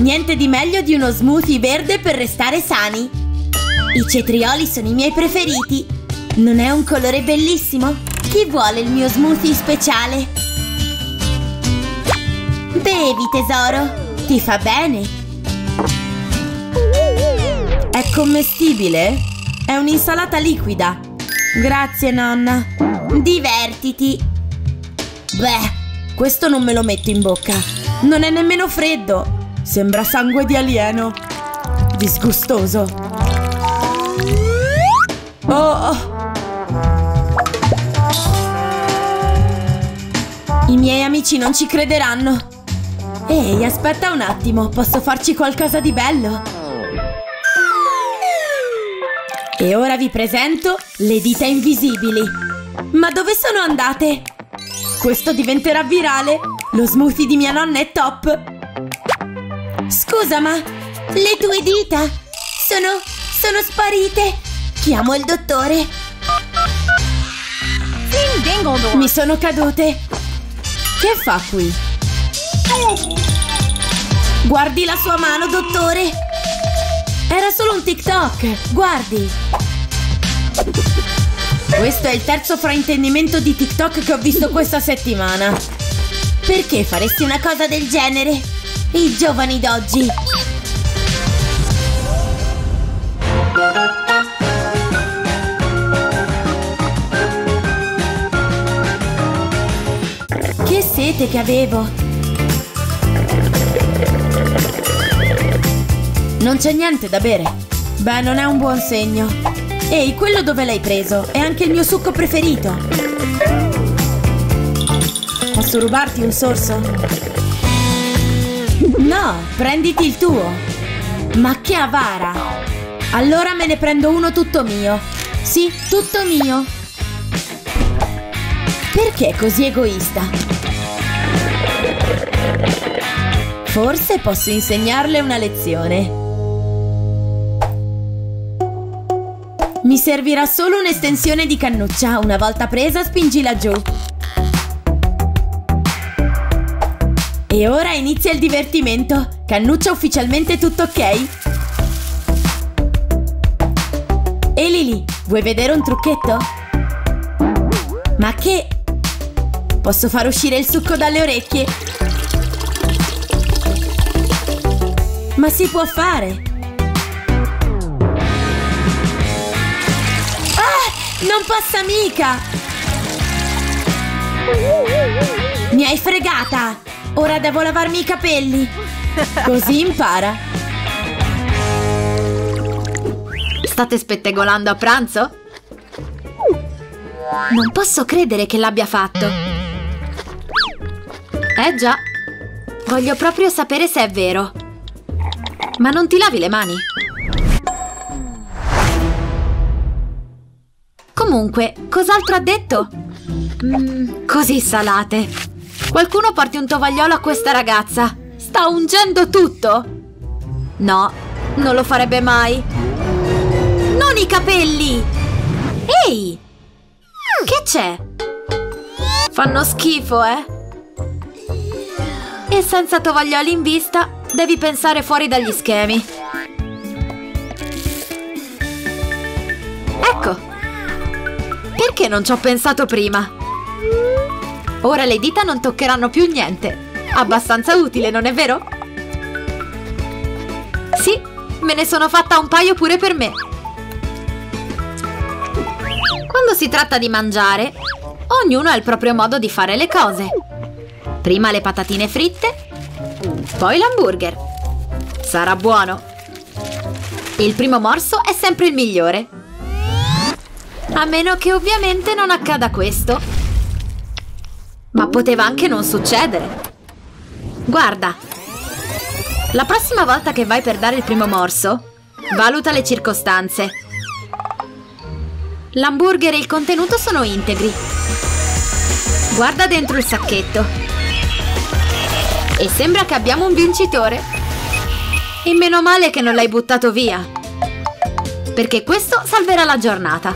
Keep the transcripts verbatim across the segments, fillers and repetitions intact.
Niente di meglio di uno smoothie verde per restare sani. I cetrioli sono i miei preferiti. Non è un colore bellissimo? Chi vuole il mio smoothie speciale? Bevi, tesoro. Ti fa bene. È commestibile? È un'insalata liquida. Grazie, nonna. Divertiti. Beh, questo non me lo metto in bocca. Non è nemmeno freddo. Sembra sangue di alieno. Disgustoso. Oh. I miei amici non ci crederanno. Ehi, aspetta un attimo. Posso farci qualcosa di bello? E ora vi presento le dita invisibili. Ma dove sono andate? Questo diventerà virale. Lo smoothie di mia nonna è top. Scusa, ma le tue dita sono... sono sparite. Chiamo il dottore. Mi sono cadute. Che fa qui? Guardi la sua mano, dottore. Era solo un TikTok. Guardi. Questo è il terzo fraintendimento di TikTok che ho visto questa settimana. Perché faresti una cosa del genere? I giovani d'oggi. Che sete che avevo. Non c'è niente da bere. Beh, non è un buon segno. Ehi, quello dove l'hai preso? È anche il mio succo preferito. Posso rubarti un sorso? No, prenditi il tuo. Ma che avara. Allora me ne prendo uno tutto mio. Sì, tutto mio. Perché così egoista? Forse posso insegnarle una lezione. Mi servirà solo un'estensione di cannuccia. Una volta presa, spingila giù. E ora inizia il divertimento. Cannuccia ufficialmente tutto ok? E Lily, vuoi vedere un trucchetto? Ma che... Posso far uscire il succo dalle orecchie? Ma si può fare! Ah! Non passa mica! Mi hai fregata! Ora devo lavarmi i capelli. Così impara. State spettegolando a pranzo? Non posso credere che l'abbia fatto. Eh già. Voglio proprio sapere se è vero. Ma non ti lavi le mani? Comunque, cos'altro ha detto? Mm, così salate. Qualcuno porti un tovagliolo a questa ragazza. Sta ungendo tutto. No, non lo farebbe mai. Non i capelli. Ehi! Che c'è? Fanno schifo, eh? E senza tovaglioli in vista, devi pensare fuori dagli schemi. Ecco. Perché non ci ho pensato prima? Ora le dita non toccheranno più niente. Abbastanza utile, non è vero? Sì, me ne sono fatta un paio pure per me. Quando si tratta di mangiare, ognuno ha il proprio modo di fare le cose. Prima le patatine fritte, poi l'hamburger. Sarà buono. Il primo morso è sempre il migliore. A meno che ovviamente non accada questo. Ma poteva anche non succedere. Guarda. La prossima volta che vai per dare il primo morso, valuta le circostanze. L'hamburger e il contenuto sono integri. Guarda dentro il sacchetto. E sembra che abbiamo un vincitore. E meno male che non l'hai buttato via. Perché questo salverà la giornata.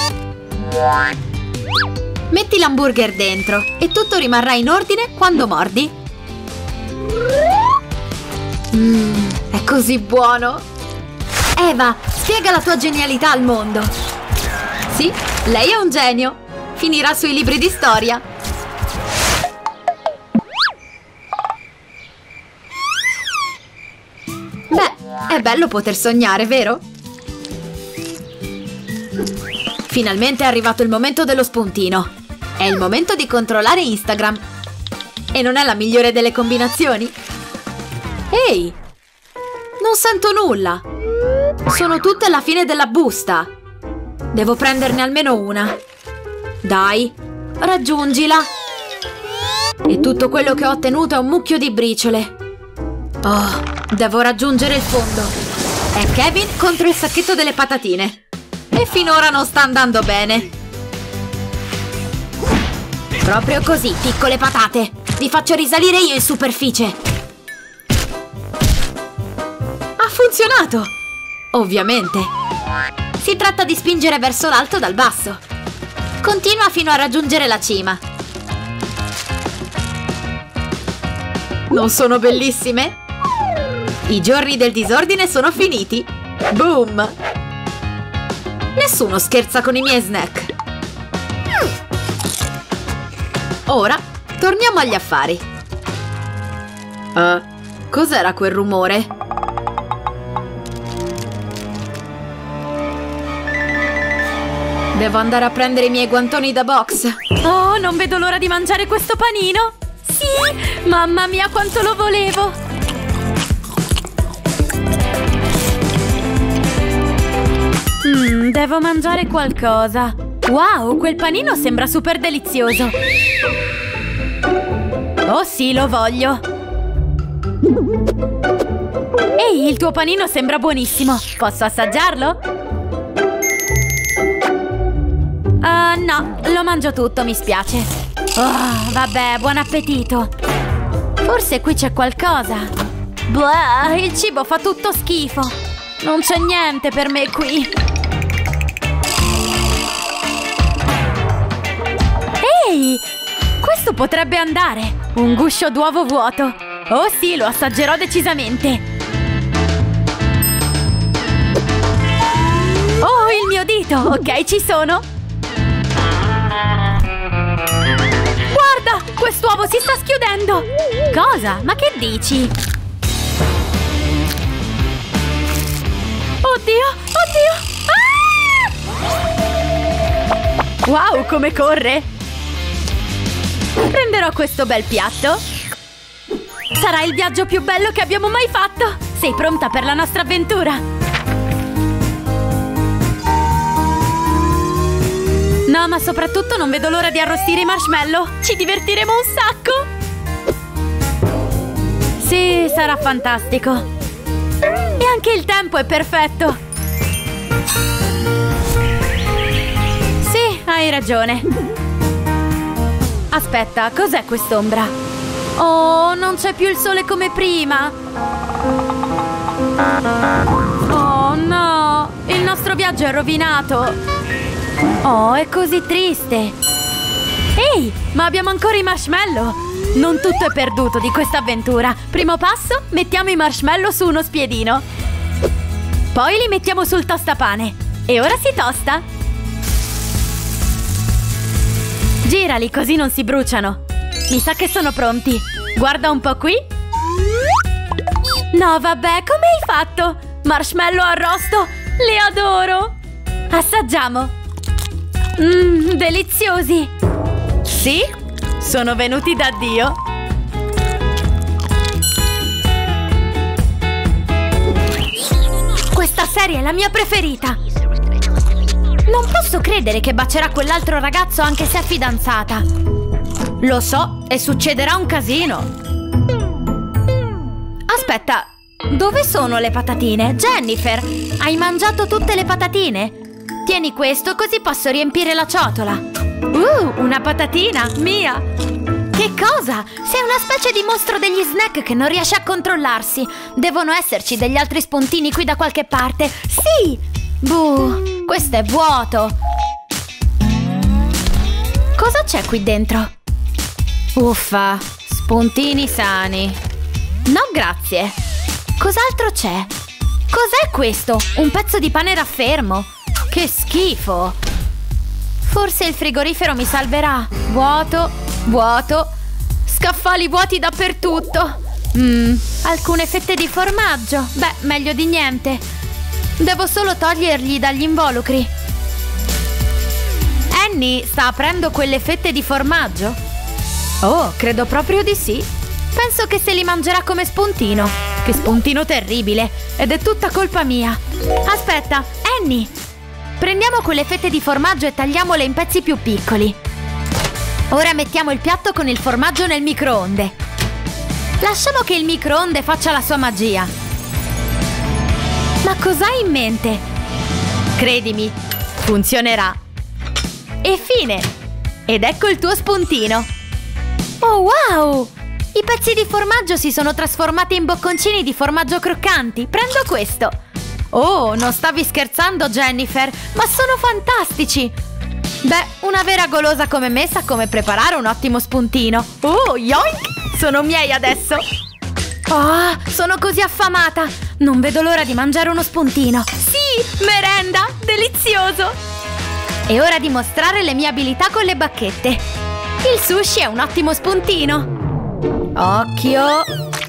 Metti l'hamburger dentro e tutto rimarrà in ordine quando mordi. Mmm, è così buono! Eva, spiega la tua genialità al mondo! Sì, lei è un genio! Finirà sui libri di storia! Beh, è bello poter sognare, vero? Finalmente è arrivato il momento dello spuntino. È il momento di controllare Instagram. E non è la migliore delle combinazioni? Ehi! Non sento nulla! Sono tutte alla fine della busta! Devo prenderne almeno una. Dai, raggiungila! E tutto quello che ho ottenuto è un mucchio di briciole. Oh, devo raggiungere il fondo. È Kevin contro il sacchetto delle patatine. E finora non sta andando bene. Proprio così, piccole patate. Vi faccio risalire io in superficie. Ha funzionato! Ovviamente. Si tratta di spingere verso l'alto dal basso. Continua fino a raggiungere la cima. Non sono bellissime? I giorni del disordine sono finiti. Boom! Nessuno scherza con i miei snack. Ora, torniamo agli affari. Uh, cos'era quel rumore? Devo andare a prendere i miei guantoni da box. Oh, non vedo l'ora di mangiare questo panino. Sì, mamma mia quanto lo volevo. Mmm, devo mangiare qualcosa. Wow, quel panino sembra super delizioso. Oh sì, lo voglio. Ehi, il tuo panino sembra buonissimo. Posso assaggiarlo? Uh, no, lo mangio tutto, mi spiace. Oh, vabbè, buon appetito. Forse qui c'è qualcosa. Blah, il cibo fa tutto schifo. Non c'è niente per me qui. Ehi, questo potrebbe andare. Un guscio d'uovo vuoto. Oh sì, lo assaggerò decisamente. Oh, il mio dito. Ok, ci sono. Guarda, quest'uovo si sta schiudendo. Cosa? Ma che dici? Oddio, oddio. Ah! Wow, come corre. Prenderò questo bel piatto. Sarà il viaggio più bello che abbiamo mai fatto. Sei pronta per la nostra avventura? No, ma soprattutto non vedo l'ora di arrostire i marshmallow. Ci divertiremo un sacco. Sì, sarà fantastico. E anche il tempo è perfetto. Sì, hai ragione. Aspetta, cos'è quest'ombra? Oh, non c'è più il sole come prima. Oh no, il nostro viaggio è rovinato. Oh, è così triste. Ehi, ma abbiamo ancora i marshmallow. Non tutto è perduto di questa avventura. Primo passo, mettiamo i marshmallow su uno spiedino. Poi li mettiamo sul tostapane. E ora si tosta. Girali così non si bruciano. Mi sa che sono pronti. Guarda un po' qui. No, vabbè, come hai fatto? Marshmallow arrosto, li adoro. Assaggiamo. Mmm, deliziosi. Sì, sono venuti da Dio. Questa serie è la mia preferita. Non posso credere che bacerà quell'altro ragazzo anche se è fidanzata. Lo so, e succederà un casino. Aspetta, dove sono le patatine? Jennifer, hai mangiato tutte le patatine? Tieni questo così posso riempire la ciotola. Uh, una patatina, mia! Che cosa? Sei una specie di mostro degli snack che non riesce a controllarsi. Devono esserci degli altri spuntini qui da qualche parte. Sì! Buh, questo è vuoto. Cosa c'è qui dentro? Uffa, spuntini sani. No, grazie. Cos'altro c'è? Cos'è questo? Un pezzo di pane raffermo? Che schifo! Forse il frigorifero mi salverà. Vuoto, vuoto. Scaffali vuoti dappertutto. Mmm, alcune fette di formaggio. Beh, meglio di niente. Devo solo togliergli dagli involucri. Annie sta aprendo quelle fette di formaggio? Oh, credo proprio di sì. Penso che se li mangerà come spuntino. Che spuntino terribile. Ed è tutta colpa mia. Aspetta, Annie. Prendiamo quelle fette di formaggio e tagliamole in pezzi più piccoli. Ora mettiamo il piatto con il formaggio nel microonde. Lasciamo che il microonde faccia la sua magia. Ma cos'hai in mente? Credimi, funzionerà. E fine! Ed ecco il tuo spuntino. Oh wow! I pezzi di formaggio si sono trasformati in bocconcini di formaggio croccanti. Prendo questo. Oh, non stavi scherzando, Jennifer, ma sono fantastici! Beh, una vera golosa come me sa come preparare un ottimo spuntino. Oh, yoink! Sono miei adesso! Oh, sono così affamata! Non vedo l'ora di mangiare uno spuntino! Sì, merenda! Delizioso! È ora di mostrare le mie abilità con le bacchette. Il sushi è un ottimo spuntino. Occhio!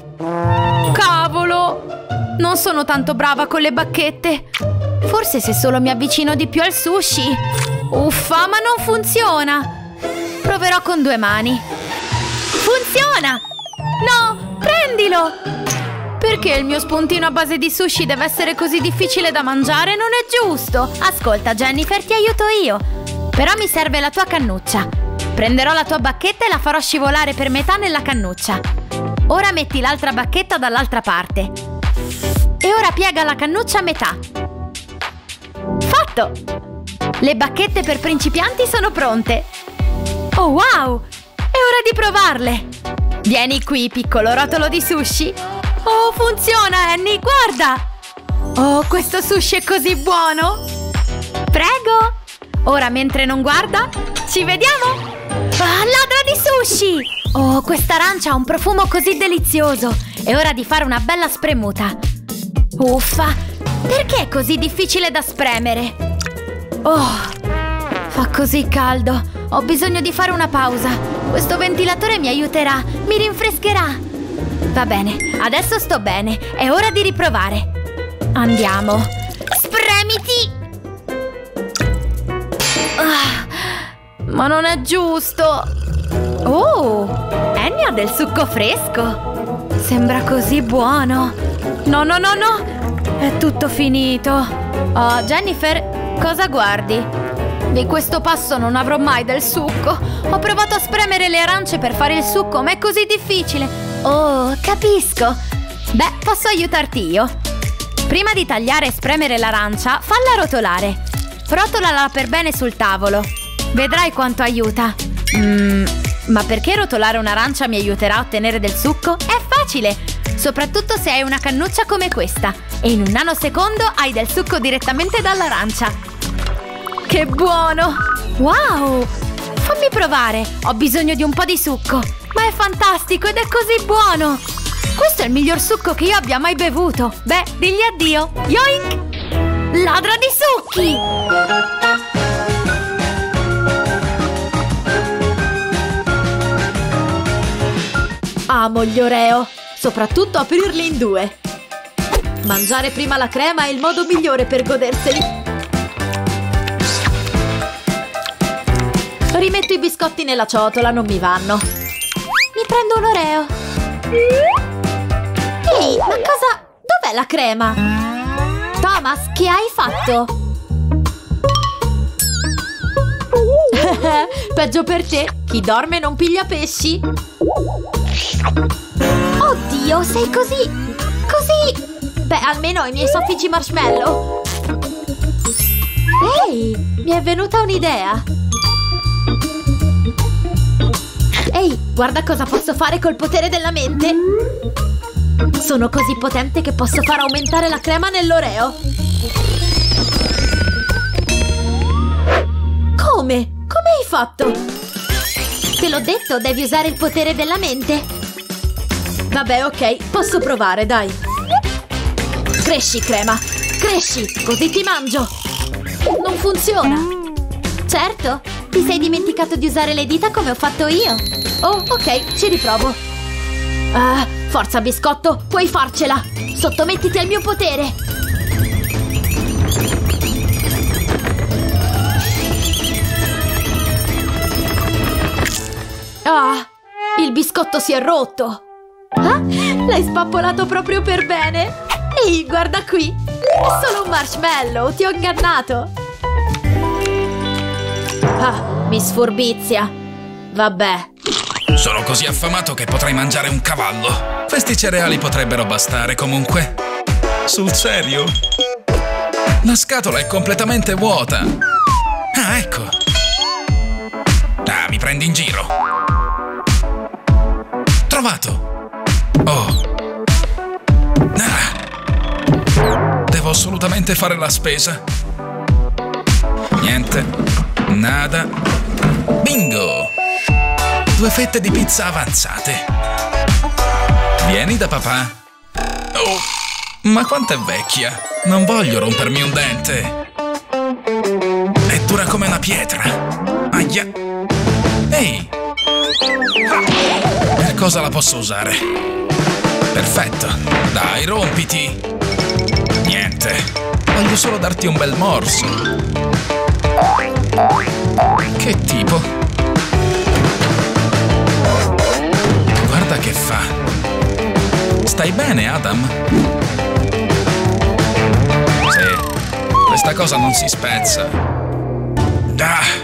Cavolo! Non sono tanto brava con le bacchette. Forse se solo mi avvicino di più al sushi. Uffa, ma non funziona. Proverò con due mani. Funziona! No, prendilo! Perché il mio spuntino a base di sushi deve essere così difficile da mangiare? Non è giusto! Ascolta, Jennifer, ti aiuto io. Però mi serve la tua cannuccia. Prenderò la tua bacchetta e la farò scivolare per metà nella cannuccia. Ora metti l'altra bacchetta dall'altra parte. E ora piega la cannuccia a metà. Fatto! Le bacchette per principianti sono pronte. Oh wow! È ora di provarle! Vieni qui, piccolo rotolo di sushi. Oh, funziona, Annie, guarda! Oh, questo sushi è così buono! Prego! Ora, mentre non guarda, ci vediamo! Ah, ladra di sushi! Oh, questa arancia ha un profumo così delizioso! È ora di fare una bella spremuta! Uffa! Perché è così difficile da spremere? Oh! Fa così caldo! Ho bisogno di fare una pausa! Questo ventilatore mi aiuterà! Mi rinfrescherà! Va bene, adesso sto bene! È ora di riprovare! Andiamo! Spremiti! Ah, ma non è giusto! Oh! Annie ha del succo fresco! Sembra così buono! No, no, no, no! È tutto finito! Oh, Jennifer, cosa guardi? Di questo passo non avrò mai del succo! Ho provato a spremere le arance per fare il succo, ma è così difficile! Oh, capisco! Beh, posso aiutarti io! Prima di tagliare e spremere l'arancia, falla rotolare! Rotolala per bene sul tavolo! Vedrai quanto aiuta! Mmm, ma perché rotolare un'arancia mi aiuterà a ottenere del succo? È facile! Soprattutto se hai una cannuccia come questa! E in un nanosecondo hai del succo direttamente dall'arancia! Che buono! Wow! Fammi provare! Ho bisogno di un po' di succo! Ma è fantastico ed è così buono! Questo è il miglior succo che io abbia mai bevuto! Beh, digli addio! Yoink! Ladra di succhi! Amo gli Oreo! Soprattutto aprirli in due! Mangiare prima la crema è il modo migliore per goderseli! Rimetto i biscotti nella ciotola, non mi vanno! Mi prendo un Oreo! Ehi, ma cosa... Dov'è la crema? Thomas, che hai fatto? Peggio per te! Chi dorme non piglia pesci! Oddio, sei così... Così... Beh, almeno ho i miei soffici marshmallow! Ehi, mi è venuta un'idea! Ehi, guarda cosa posso fare col potere della mente! Sono così potente che posso far aumentare la crema nell'Oreo! Come? Come hai fatto? Te l'ho detto, devi usare il potere della mente! Vabbè, ok, posso provare, dai! Cresci, crema! Cresci, così ti mangio! Non funziona! Certo, ti sei dimenticato di usare le dita come ho fatto io. Oh, ok, ci riprovo. Ah, forza biscotto, puoi farcela! Sottomettiti al mio potere! Ah, il biscotto si è rotto! Ah, l'hai spappolato proprio per bene! Ehi, guarda qui! È solo un marshmallow, ti ho ingannato! Ah, mi sfurbizia! Vabbè. Sono così affamato che potrei mangiare un cavallo. Questi cereali potrebbero bastare comunque. Sul serio? La scatola è completamente vuota. Ah, ecco. Ah, mi prendi in giro. Trovato. Oh. Ah. Devo assolutamente fare la spesa. Niente. Nada. Bingo! Due fette di pizza avanzate. Vieni da papà. Oh, ma quanto è vecchia. Non voglio rompermi un dente. È dura come una pietra. Aia. Ehi. Per cosa la posso usare? Perfetto. Dai, rompiti. Niente. Voglio solo darti un bel morso. Che tipo? Guarda che fa. Stai bene, Adam? Sì. Questa cosa non si spezza. Ah.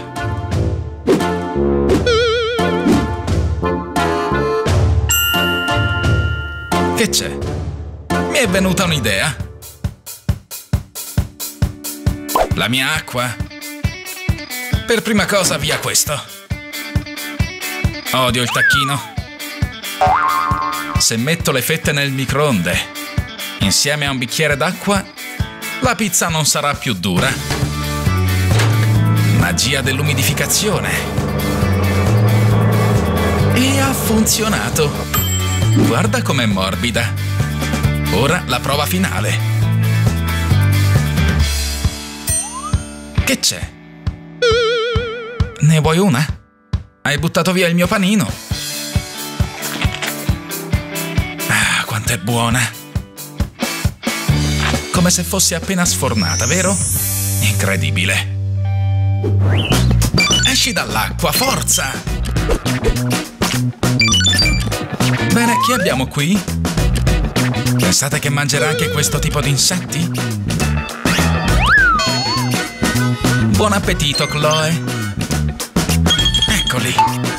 Che c'è? Mi è venuta un'idea. La mia acqua? Per prima cosa via questo. Odio il tacchino. Se metto le fette nel microonde insieme a un bicchiere d'acqua, la pizza non sarà più dura. Magia dell'umidificazione. E ha funzionato. Guarda com'è morbida. Ora la prova finale. Che c'è? Ne vuoi una? Hai buttato via il mio panino? Ah, quanto è buona! Come se fosse appena sfornata, vero? Incredibile! Esci dall'acqua, forza! Bene, chi abbiamo qui? Pensate che mangerà anche questo tipo di insetti? Buon appetito, Chloe! Eccoli!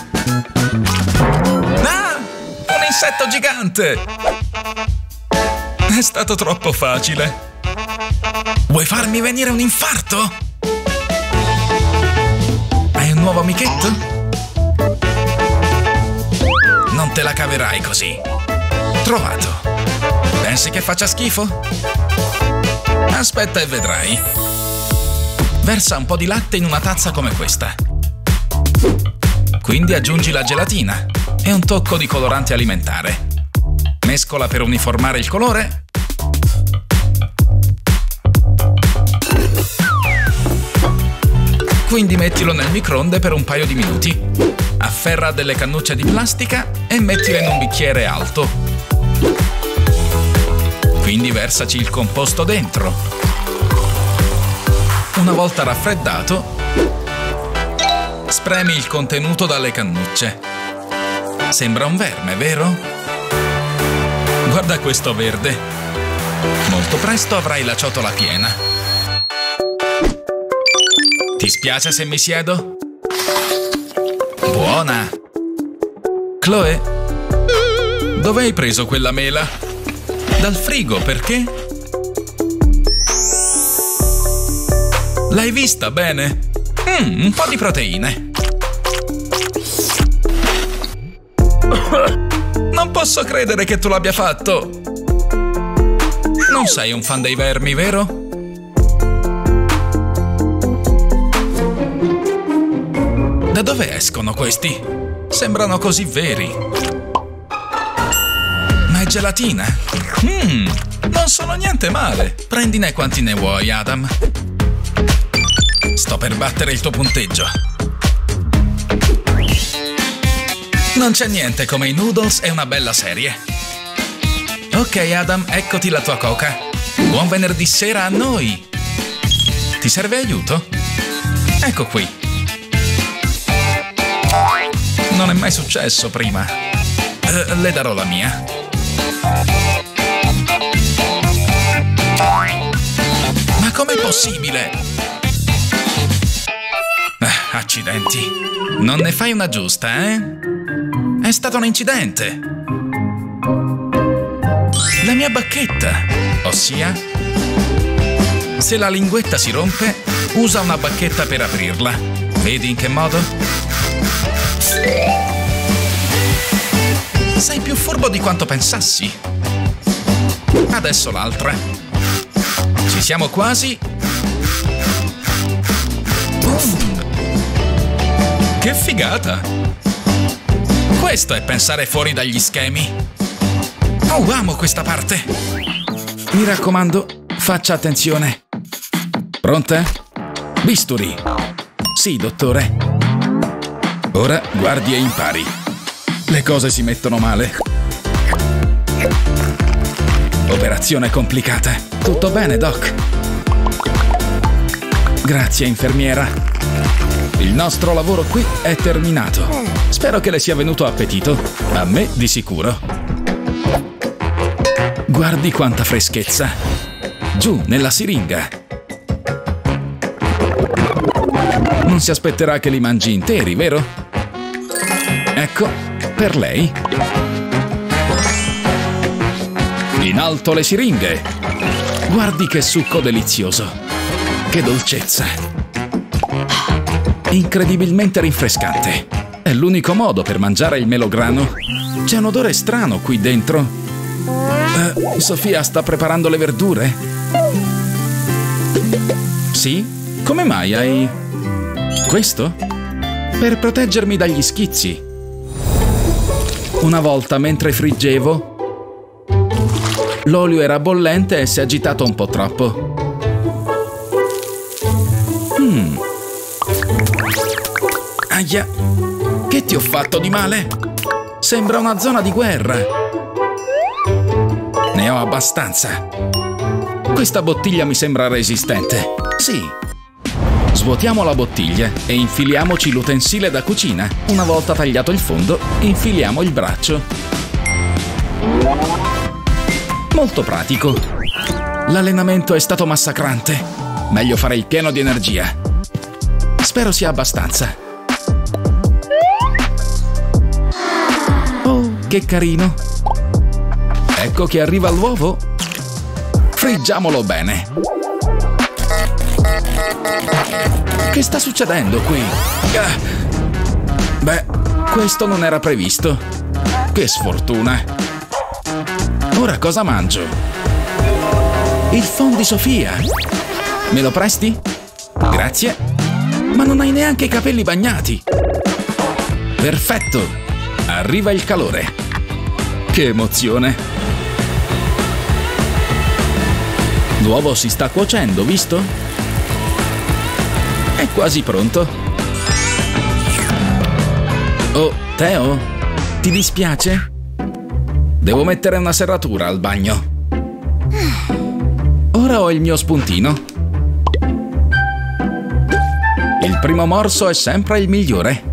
Ah! Un insetto gigante! È stato troppo facile! Vuoi farmi venire un infarto? Hai un nuovo amichetto? Non te la caverai così! Trovato! Pensi che faccia schifo? Aspetta e vedrai! Versa un po' di latte in una tazza come questa. Quindi aggiungi la gelatina e un tocco di colorante alimentare. Mescola per uniformare il colore. Quindi mettilo nel microonde per un paio di minuti. Afferra delle cannucce di plastica e mettile in un bicchiere alto. Quindi versaci il composto dentro. Una volta raffreddato, spremi il contenuto dalle cannucce. Sembra un verme, vero? Guarda questo verde. Molto presto avrai la ciotola piena. Ti spiace se mi siedo? Buona! Chloe, dove hai preso quella mela? Dal frigo, perché? L'hai vista bene? Mm, un po' di proteine. Non posso credere che tu l'abbia fatto. Non sei un fan dei vermi, vero? Da dove escono questi? Sembrano così veri. Ma è gelatina? Mmm, Non sono niente male. Prendine quanti ne vuoi, Adam. Sto per battere il tuo punteggio. Non c'è niente come i noodles e una bella serie. Ok, Adam, eccoti la tua coca. Buon venerdì sera a noi. Ti serve aiuto? Ecco qui. Non è mai successo prima. Uh, le darò la mia. Ma com'è possibile? Ah, accidenti. Non ne fai una giusta, eh? È stato un incidente. La mia bacchetta. Ossia, se la linguetta si rompe, usa una bacchetta per aprirla. Vedi in che modo? Sei più furbo di quanto pensassi. Adesso l'altra. Ci siamo quasi. Boom. Che figata! Questo è pensare fuori dagli schemi. Oh, amo questa parte. Mi raccomando, faccia attenzione. Pronta? Bisturi. Sì, dottore. Ora guardi e impari. Le cose si mettono male. Operazione complicata. Tutto bene, Doc? Grazie, infermiera. Il nostro lavoro qui è terminato. Spero che le sia venuto appetito. A me di sicuro. Guardi quanta freschezza. Giù, nella siringa. Non si aspetterà che li mangi interi, vero? Ecco, per lei. In alto le siringhe. Guardi che succo delizioso. Che dolcezza. Incredibilmente rinfrescante. È l'unico modo per mangiare il melograno. C'è un odore strano qui dentro. Uh, Sofia sta preparando le verdure? Sì? Come mai hai... questo? Per proteggermi dagli schizzi. Una volta, mentre friggevo, l'olio era bollente e si è agitato un po' troppo. Hmm. Aia! Che ti ho fatto di male? Sembra una zona di guerra. Ne ho abbastanza. Questa bottiglia mi sembra resistente. Sì. Svuotiamo la bottiglia e infiliamoci l'utensile da cucina. Una volta tagliato il fondo, infiliamo il braccio. Molto pratico. L'allenamento è stato massacrante. Meglio fare il pieno di energia. Spero sia abbastanza. Oh, che carino. Ecco che arriva l'uovo. Friggiamolo bene. Che sta succedendo qui? Ah. Beh, questo non era previsto. Che sfortuna. Ora cosa mangio? Il phon di Sofia. Me lo presti? Grazie. Ma non hai neanche i capelli bagnati. Perfetto. Arriva il calore. Che emozione. L'uovo si sta cuocendo, visto? È quasi pronto. Oh, Teo? Ti dispiace? Devo mettere una serratura al bagno. Ora ho il mio spuntino. Il primo morso è sempre il migliore.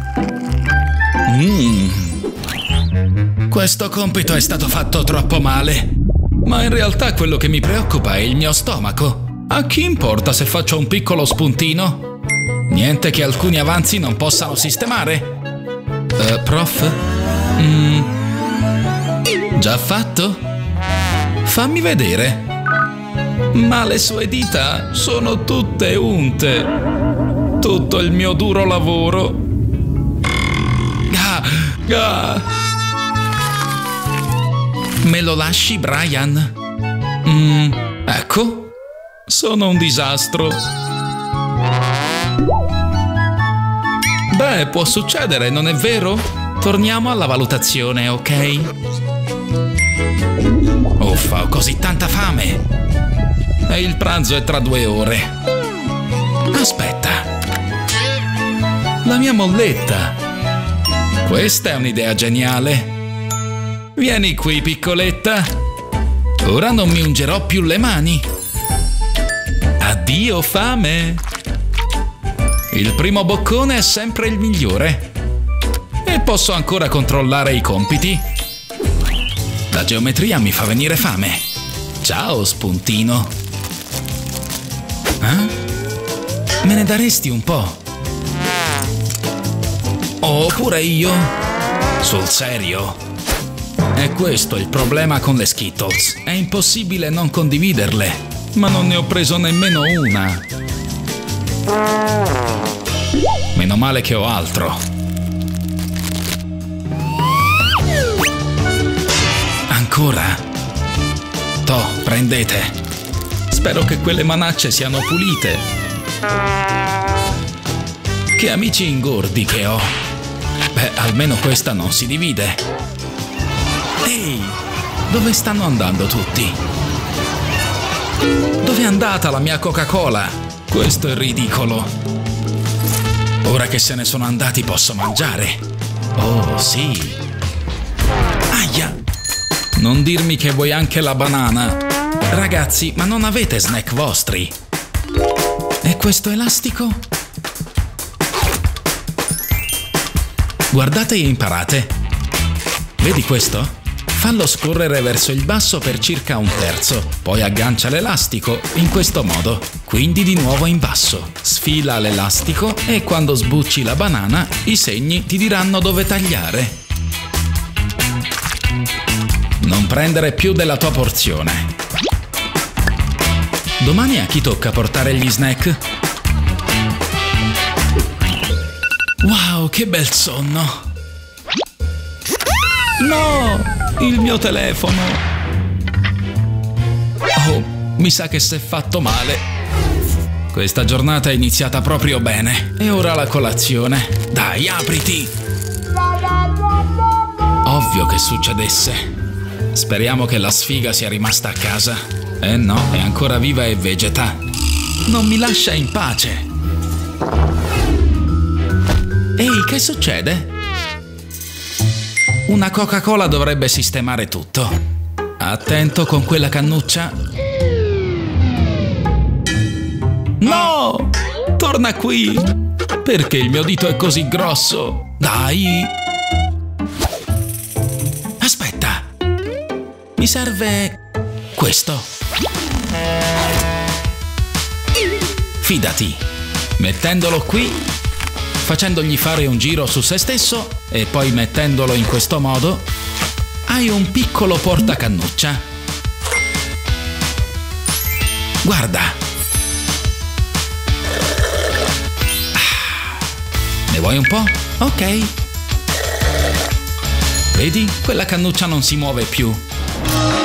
Mmm. Questo compito è stato fatto troppo male. Ma in realtà quello che mi preoccupa è il mio stomaco. A chi importa se faccio un piccolo spuntino? Niente che alcuni avanzi non possano sistemare. Uh, prof? Mm. Già fatto? Fammi vedere. Ma le sue dita sono tutte unte. Tutto il mio duro lavoro. Ah, ah. Me lo lasci, Brian? Mm, ecco. Sono un disastro. Beh, può succedere, non è vero? Torniamo alla valutazione, ok? Uffa, ho così tanta fame! E il pranzo è tra due ore. Aspetta! La mia molletta! Questa è un'idea geniale! Vieni qui, piccoletta! Ora non mi ungerò più le mani! Addio fame! Il primo boccone è sempre il migliore! E posso ancora controllare i compiti? La geometria mi fa venire fame! Ciao, spuntino! Eh? Me ne daresti un po'? Oh, pure io? Sul serio? È questo il problema con le Skittles. È impossibile non condividerle. Ma non ne ho preso nemmeno una. Meno male che ho altro. Ancora? Toh, prendete. Spero che quelle manacce siano pulite. Che amici ingordi che ho. Beh, almeno questa non si divide. Ehi, dove stanno andando tutti? Dove è andata la mia Coca-Cola? Questo è ridicolo. Ora che se ne sono andati posso mangiare. Oh, sì. Aia! Non dirmi che vuoi anche la banana. Ragazzi, ma non avete snack vostri? E questo elastico? Guardate e imparate. Vedi questo? Fallo scorrere verso il basso per circa un terzo, poi aggancia l'elastico in questo modo, quindi di nuovo in basso. Sfila l'elastico e quando sbucci la banana i segni ti diranno dove tagliare. Non prendere più della tua porzione. Domani a chi tocca portare gli snack? Wow, che bel sonno! No! Il mio telefono! Oh, mi sa che si è fatto male. Questa giornata è iniziata proprio bene. E ora la colazione. Dai, apriti! Ovvio che succedesse. Speriamo che la sfiga sia rimasta a casa. Eh no, è ancora viva e vegeta. Non mi lascia in pace. Ehi, che succede? Una Coca-Cola dovrebbe sistemare tutto. Attento con quella cannuccia. No! Torna qui! Perché il mio dito è così grosso? Dai! Aspetta! Mi serve questo. Fidati! Mettendolo qui, facendogli fare un giro su se stesso e poi mettendolo in questo modo, hai un piccolo portacannuccia. Guarda! Ah, ne vuoi un po'? Ok. Vedi? Quella cannuccia non si muove più.